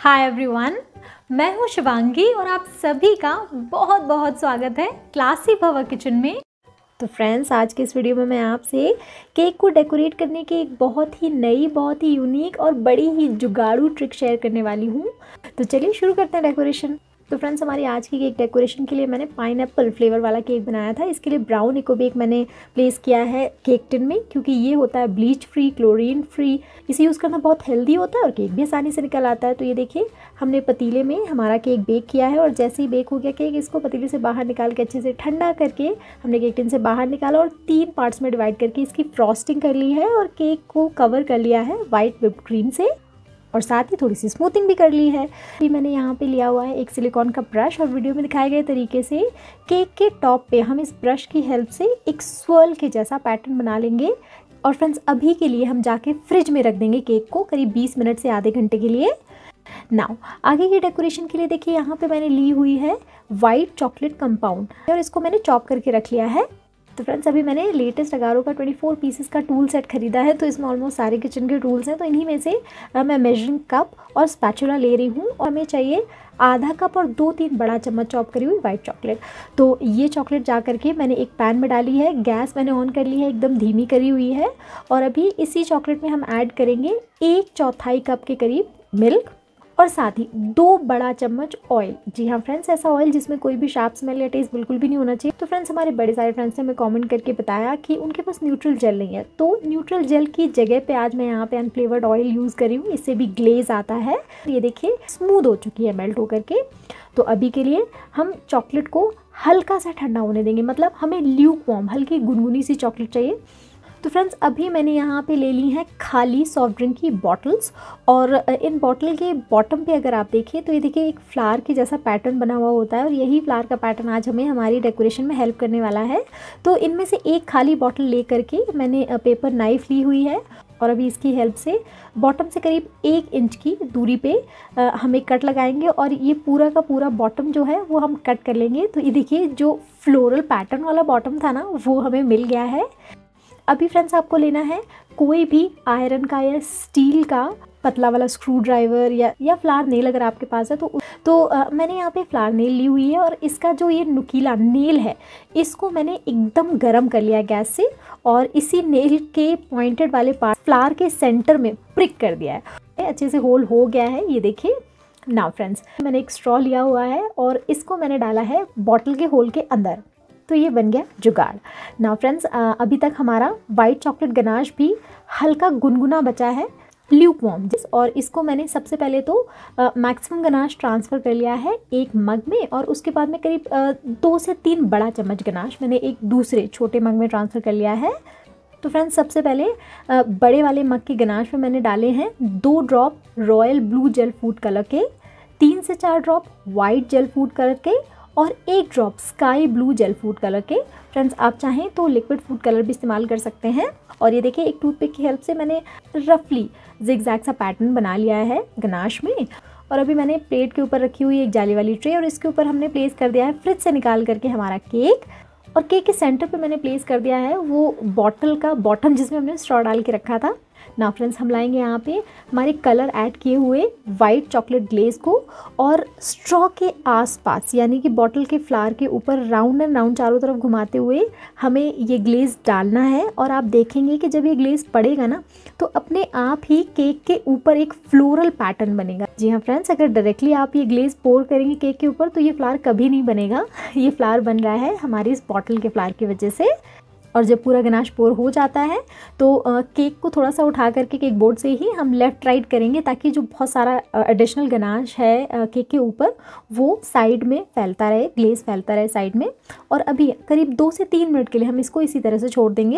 Hi everyone, मैं हूँ शिवांगी और आप सभी का बहुत बहुत स्वागत है क्लासी भवा किचन में। तो फ्रेंड्स, आज के इस वीडियो में मैं आपसे केक को डेकोरेट करने की एक बहुत ही नई, बहुत ही यूनिक और बड़ी ही जुगाड़ू ट्रिक शेयर करने वाली हूँ। तो चलिए शुरू करते हैं डेकोरेशन। तो फ्रेंड्स, हमारी आज की केक डेकोरेशन के लिए मैंने पाइनएप्पल फ्लेवर वाला केक बनाया था। इसके लिए ब्राउन इको बेक मैंने प्लेस किया है केक टिन में, क्योंकि ये होता है ब्लीच फ्री, क्लोरीन फ्री। इसे यूज़ करना बहुत हेल्दी होता है और केक भी आसानी से निकल आता है। तो ये देखिए, हमने पतीले में हमारा केक बेक किया है और जैसे ही बेक हो गया केक, इसको पतीले से बाहर निकाल के अच्छे से ठंडा करके हमने केक टिन से बाहर निकाला और 3 पार्ट्स में डिवाइड करके इसकी फ्रॉस्टिंग कर ली है और केक को कवर कर लिया है वाइट व्हिप्ड क्रीम से और साथ ही थोड़ी सी स्मूथिंग भी कर ली है। अभी मैंने यहाँ पे लिया हुआ है एक सिलिकॉन का ब्रश और वीडियो में दिखाए गए तरीके से केक के टॉप पे हम इस ब्रश की हेल्प से एक स्वर्ल के जैसा पैटर्न बना लेंगे। और फ्रेंड्स, अभी के लिए हम जाके फ्रिज में रख देंगे केक को करीब 20 मिनट से आधे घंटे के लिए। नाउ आगे की डेकोरेशन के लिए देखिए, यहाँ पे मैंने ली हुई है वाइट चॉकलेट कंपाउंड और इसको मैंने चॉप करके रख लिया है। तो फ्रेंड्स, अभी मैंने लेटेस्ट अगारो का 24 पीसेस का टूल सेट खरीदा है, तो इसमें ऑलमोस्ट सारे किचन के टूल्स हैं। तो इन्हीं में से मैं मेजरिंग कप और स्पैचुला ले रही हूँ और हमें चाहिए आधा कप और 2-3 बड़ा चम्मच चॉप करी हुई वाइट चॉकलेट। तो ये चॉकलेट जा करके मैंने एक पैन में डाली है, गैस मैंने ऑन कर ली है, एकदम धीमी करी हुई है। और अभी इसी चॉकलेट में हम ऐड करेंगे 1/4 कप के करीब मिल्क और साथ ही 2 बड़ा चम्मच ऑयल। जी हाँ फ्रेंड्स, ऐसा ऑयल जिसमें कोई भी शार्प स्मेल या टेस्ट बिल्कुल भी नहीं होना चाहिए। तो फ्रेंड्स, हमारे बड़े सारे फ्रेंड्स ने हमें कमेंट करके बताया कि उनके पास न्यूट्रल जेल नहीं है, तो न्यूट्रल जेल की जगह पे आज मैं यहाँ पे अनफ्लेवर्ड ऑयल यूज़ करी हूँ। इससे भी ग्लेज आता है। ये देखिए, स्मूथ हो चुकी है मेल्ट होकर के। तो अभी के लिए हम चॉकलेट को हल्का सा ठंडा होने देंगे, मतलब हमें ल्यूक वार्म, हल्की गुनगुनी सी चॉकलेट चाहिए। तो फ्रेंड्स, अभी मैंने यहाँ पे ले ली हैं खाली सॉफ्ट ड्रिंक की बॉटल्स और इन बॉटल के बॉटम पे अगर आप देखें तो ये देखिए एक फ्लावर के जैसा पैटर्न बना हुआ होता है और यही फ्लावर का पैटर्न आज हमें हमारी डेकोरेशन में हेल्प करने वाला है। तो इनमें से एक खाली बॉटल ले करके मैंने पेपर नाइफ़ ली हुई है और अभी इसकी हेल्प से बॉटम से करीब 1 इंच की दूरी पे हम एक कट लगाएंगे और ये पूरा का पूरा बॉटम जो है वो हम कट कर लेंगे। तो ये देखिए, जो फ्लोरल पैटर्न वाला बॉटम था ना, वो हमें मिल गया है। अभी फ्रेंड्स, आपको लेना है कोई भी आयरन का या स्टील का पतला वाला स्क्रू ड्राइवर या फ्लावर नेल अगर आपके पास है तो मैंने यहाँ पे फ्लावर नेल ली हुई है और इसका जो ये नुकीला नेल है, इसको मैंने एकदम गर्म कर लिया गैस से और इसी नेल के पॉइंटेड वाले पार्ट फ्लावर के सेंटर में प्रिक कर दिया है। अच्छे से होल हो गया है, ये देखिए। नाउ फ्रेंड्स, मैंने एक स्ट्रॉ लिया हुआ है और इसको मैंने डाला है बॉटल के होल के अंदर। तो ये बन गया जुगाड़। नाउ फ्रेंड्स, अभी तक हमारा वाइट चॉकलेट गनाश भी हल्का गुनगुना बचा है, ल्यूक वार्म। और इसको मैंने सबसे पहले तो मैक्सिमम गनाश ट्रांसफ़र कर लिया है एक मग में और उसके बाद में करीब 2 से 3 बड़ा चम्मच गनाश मैंने एक दूसरे छोटे मग में ट्रांसफ़र कर लिया है। तो फ्रेंड्स, सबसे पहले बड़े वाले मग के गनाश में मैंने डाले हैं 2 drop royal blue gel food colour के, 3 से 4 drop white gel food colour के और 1 drop sky blue gel food colour के। फ्रेंड्स, आप चाहें तो लिक्विड फूड कलर भी इस्तेमाल कर सकते हैं। और ये देखिए, एक टूथपिक की हेल्प से मैंने रफली जिगजैग सा पैटर्न बना लिया है गनाश में। और अभी मैंने प्लेट के ऊपर रखी हुई एक जाली वाली ट्रे और इसके ऊपर हमने प्लेस कर दिया है फ्रिज से निकाल करके हमारा केक। और केक के सेंटर पे मैंने प्लेस कर दिया है वो बॉटल का बॉटम जिसमें हमने स्ट्रॉ डाल के रखा था। ना फ्रेंड्स, हम लाएंगे यहाँ पे हमारे कलर ऐड किए हुए वाइट चॉकलेट ग्लेज को और स्ट्रॉ के आसपास, यानी कि बॉटल के फ्लावर के ऊपर राउंड एंड राउंड चारों तरफ घुमाते हुए हमें ये ग्लेज डालना है। और आप देखेंगे कि जब ये ग्लेज पड़ेगा ना, तो अपने आप ही केक के ऊपर एक फ्लोरल पैटर्न बनेगा। जी हाँ फ्रेंड्स, अगर डायरेक्टली आप ये ग्लेज पोर करेंगे केक के ऊपर तो ये फ्लावर कभी नहीं बनेगा। ये फ्लावर बन रहा है हमारी इस बॉटल के फ्लावर की वजह से। और जब पूरा गनाश पोर हो जाता है तो केक को थोड़ा सा उठा करके केक बोर्ड से ही हम लेफ़्ट राइट करेंगे, ताकि जो बहुत सारा एडिशनल गनाश है केक के ऊपर वो साइड में फैलता रहे, ग्लेज फैलता रहे साइड में। और अभी करीब 2 से 3 मिनट के लिए हम इसको इसी तरह से छोड़ देंगे।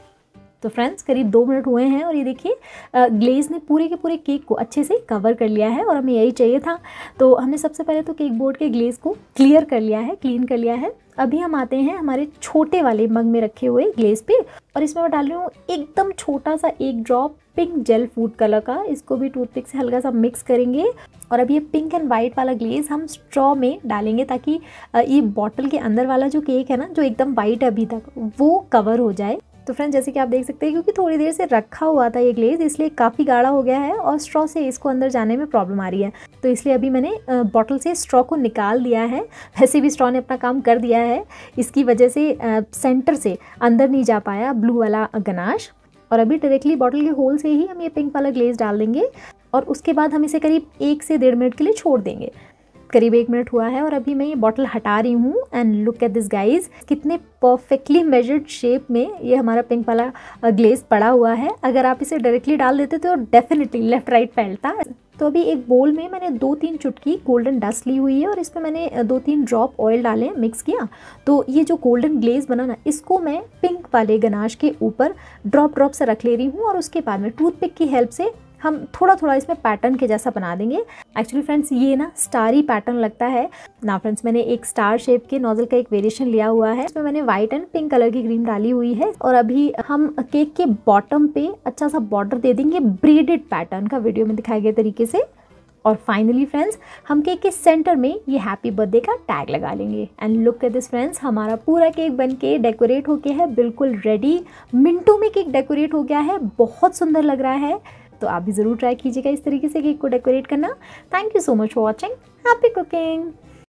तो फ्रेंड्स, करीब 2 मिनट हुए हैं और ये देखिए, ग्लेज ने पूरे के पूरे केक को अच्छे से कवर कर लिया है और हमें यही चाहिए था। तो हमने सबसे पहले तो केक बोर्ड के ग्लेज को क्लियर कर लिया है, क्लीन कर लिया है। अभी हम आते हैं हमारे छोटे वाले मग में रखे हुए ग्लेज पे और इसमें मैं डाल रही हूँ एकदम छोटा सा 1 drop pink gel food colour का। इसको भी टूथपिक से हल्का सा मिक्स करेंगे और अब ये पिंक एंड वाइट वाला ग्लेज हम स्ट्रॉ में डालेंगे, ताकि ये बॉटल के अंदर वाला जो केक है ना, जो एकदम वाइट है अभी तक, वो कवर हो जाए। तो फ्रेंड्स जैसे कि आप देख सकते हैं क्योंकि थोड़ी देर से रखा हुआ था ये ग्लेज़, इसलिए काफ़ी गाढ़ा हो गया है और स्ट्रॉ से इसको अंदर जाने में प्रॉब्लम आ रही है। तो इसलिए अभी मैंने बॉटल से स्ट्रॉ को निकाल दिया है। वैसे भी स्ट्रॉ ने अपना काम कर दिया है, इसकी वजह से सेंटर से अंदर नहीं जा पाया ब्लू वाला गनाश। और अभी डायरेक्टली बॉटल के होल से ही हम ये पिंक वाला ग्लेज़ डाल देंगे और उसके बाद हम इसे करीब 1 से 1.5 मिनट के लिए छोड़ देंगे। करीब 1 मिनट हुआ है और अभी मैं ये बॉटल हटा रही हूँ and look at this guys, कितने परफेक्टली मेजर्ड शेप में ये हमारा पिंक वाला ग्लेज़ पड़ा हुआ है। अगर आप इसे डायरेक्टली डाल देते तो डेफिनेटली लेफ्ट राइट फैलता। तो अभी एक बोल में मैंने 2-3 चुटकी गोल्डन डस्ट ली हुई है और इसमें मैंने 2-3 ड्रॉप ऑयल डाले, मिक्स किया। तो ये जो गोल्डन ग्लेज़ बना ना, इसको मैं पिंक वाले गनाश के ऊपर ड्रॉप से रख ले रही हूँ और उसके बाद में टूथपिक की हेल्प से हम थोड़ा थोड़ा इसमें पैटर्न के जैसा बना देंगे। एक्चुअली फ्रेंड्स ये ना स्टारी पैटर्न लगता है ना। फ्रेंड्स मैंने एक स्टार शेप के नोजल का एक वेरिएशन लिया हुआ है, इसमें मैंने व्हाइट एंड पिंक कलर की क्रीम डाली हुई है और अभी हम केक के बॉटम पे अच्छा सा बॉर्डर दे देंगे ब्रेडेड पैटर्न का, वीडियो में दिखाए गए तरीके से। और फाइनली फ्रेंड्स हम केक के सेंटर में ये हैप्पी बर्थडे का टैग लगा लेंगे। And look at this friends, हमारा पूरा केक बन के डेकोरेट हो गया है, बिल्कुल रेडी। मिनटों में केक डेकोरेट हो गया है, बहुत सुंदर लग रहा है। तो आप भी ज़रूर ट्राई कीजिएगा इस तरीके से केक को डेकोरेट करना। Thank you so much for watching, happy cooking.